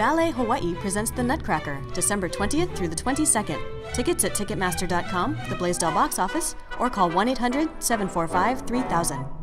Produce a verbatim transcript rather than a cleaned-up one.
Ballet Hawaii presents The Nutcracker, December twentieth through the twenty-second. Tickets at Ticketmaster dot com, the Blaisdell box office, or call one eight hundred, seven four five, three thousand.